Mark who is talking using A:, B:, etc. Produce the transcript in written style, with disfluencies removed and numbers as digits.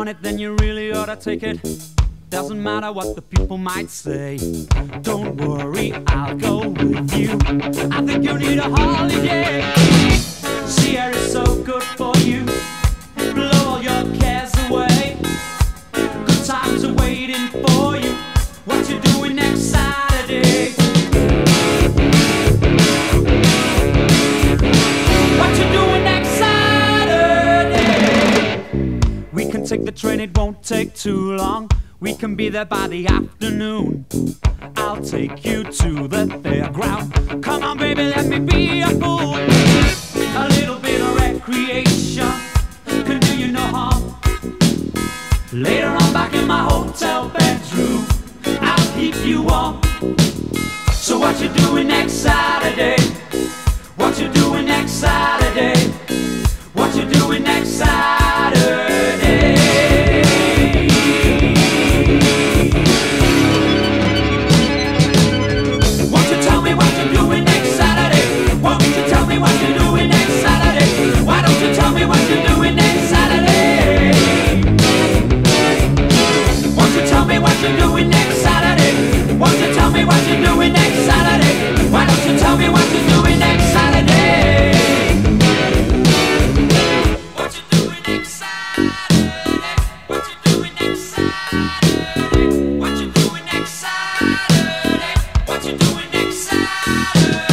A: want it, then you really ought to take it. Doesn't matter what the people might say. Don't worry, I'll go with you. I think you need a holiday. Sea air is so good for you. Blow all your cares away. Good times are waiting for you. What you doing next Saturday? What you doing next Saturday? We can take the train, it won't take too long. We can be there by the afternoon. I'll take you to the fairground. Come on baby, let me be a fool. A little bit of recreation can do you no harm. Later on back in my hotel bedroom, I'll keep you warm. So what you doing next Saturday? What you doing next Saturday? What you doing next Saturday? Won't you tell me what you're doing next Saturday? Won't you tell me what you're doing next Saturday? Why don't you tell me what you're doing next Saturday? Won't you tell me what you're doing next Saturday? Won't you tell me what you're doing next Saturday? Why don't you tell me what you're doing next Saturday? What you doing next Saturday? What you doing next Saturday? What you doing next Saturday? What you doing next Saturday?